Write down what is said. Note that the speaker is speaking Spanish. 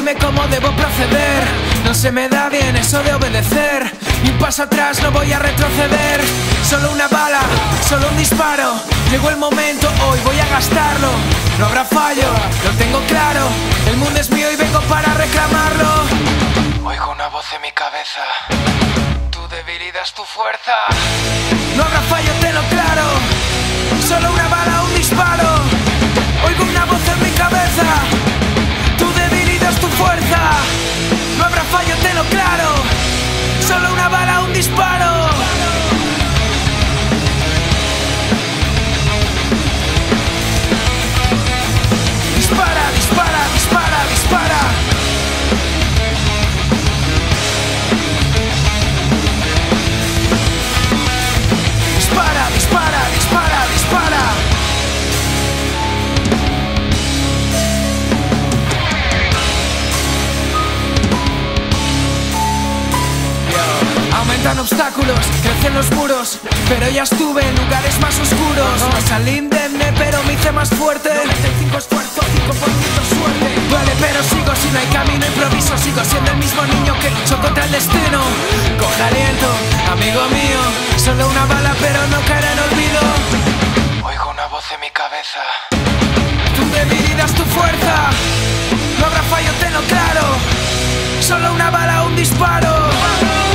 dime cómo debo proceder. No se me da bien eso de obedecer. Ni un paso atrás, no voy a retroceder. Solo una bala, solo un disparo. Llegó el momento, hoy voy a gastarlo. No habrá fallo, lo tengo claro. El mundo es mío y vengo para reclamarlo. Oigo una voz en mi cabeza. Tu debilidad es tu fuerza. No habrá fallo, te lo claro. Solo una bala, un disparo. Oigo una voz en mi cabeza. Tu debilidad es tu fuerza. No habrá fallo, te lo claro. Solo una bala, un disparo. Dispara, dispara, dispara, dispara. Dispara, dispara, dispara, dispara. Aumentan obstáculos, crecen los muros, pero ya estuve en lugares más oscuros. No salí indemne, pero me hice más fuerte. 95 esfuerzo, 5% suerte. Duele, pero sigo, si no hay camino improviso. Sigo siendo el mismo niño que luchó contra el destino. Coge aliento, amigo mío. Solo una bala, pero no caerá en olvido. Oigo una voz en mi cabeza. Tu debilidad es tu fuerza. No habrá fallo, tenlo claro. Solo una bala, un disparo.